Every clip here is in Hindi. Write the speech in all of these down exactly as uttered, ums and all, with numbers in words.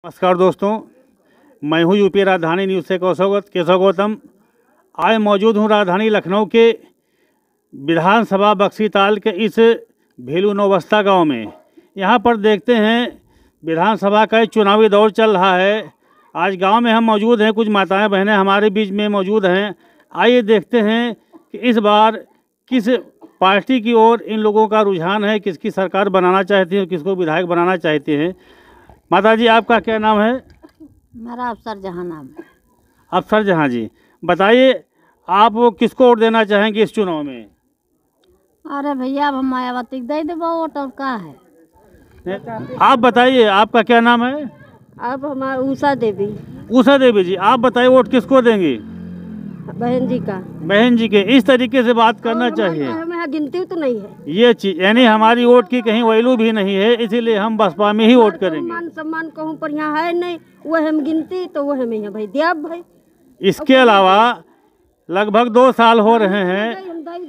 नमस्कार दोस्तों, मैं हूं यूपी राजधानी न्यूज़ से केशव केशव गौतम। आज मौजूद हूं राजधानी लखनऊ के विधानसभा बख्शीताल के इस भेलू नौबस्ता गांव में। यहां पर देखते हैं विधानसभा का चुनावी दौर चल रहा है। आज गांव में हम मौजूद हैं, कुछ माताएं बहनें हमारे बीच में मौजूद हैं। आइए देखते हैं कि इस बार किस पार्टी की ओर इन लोगों का रुझान है, किसकी सरकार बनाना चाहती है, किसको विधायक बनाना चाहते हैं। माता जी, आपका क्या नाम है? मेरा अफसर जहाँ नाम है। अफसर जहाँ जी, बताइए आप किसको वोट देना चाहेंगे इस चुनाव में? अरे भैया, अब हम मायावती को दे देबो वोट, और का है। आप बताइए, आपका क्या नाम है? अब हमारा उषा देवी। उषा देवी जी, आप बताइए वोट किसको देंगी? बहन जी का। बहन जी के। इस तरीके से बात करना चाहिए। हमें गिनती तो नहीं है ये चीज, यानी हमारी वोट की कहीं वैल्यू भी नहीं है, इसीलिए हम बसपा में ही वोट करेंगे। मान सम्मान कहूँ पर यहाँ है नहीं, वो हम गिनती तो वो हमें यहाँ भाई दिया भाई। इसके अलावा लगभग दो साल हो रहे हैं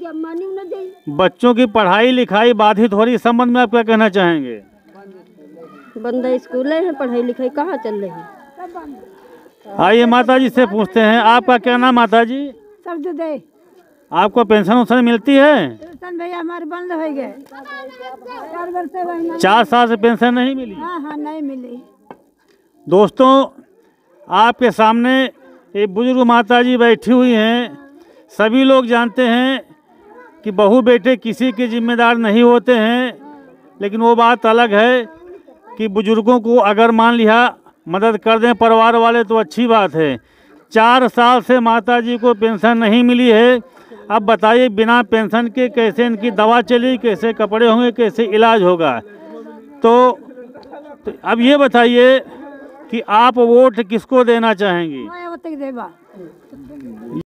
बच्चों की पढ़ाई लिखाई बाधित हो रही, इस संबंध में आप क्या कहना चाहेंगे? बंदा स्कूल है, पढ़ाई लिखाई कहाँ चल रही है। आइए माता जी से पूछते हैं, आपका क्या नाम माता जी? सरजुदे। आपको पेंशन उसन मिलती है? पेंशन भैया हमारे बंद हो गए, चार वर्ष से चार साल से पेंशन नहीं मिली? हाँ हाँ नहीं मिली। दोस्तों, आपके सामने एक बुजुर्ग माता जी बैठी हुई हैं। सभी लोग जानते हैं कि बहू बेटे किसी के जिम्मेदार नहीं होते हैं, लेकिन वो बात अलग है कि बुजुर्गों को अगर मान लिया मदद कर दें परिवार वाले तो अच्छी बात है। चार साल से माता जी को पेंशन नहीं मिली है। अब बताइए बिना पेंशन के कैसे इनकी दवा चली, कैसे कपड़े होंगे, कैसे इलाज होगा। तो, तो अब ये बताइए कि आप वोट किसको देना चाहेंगी? मायावती देवा।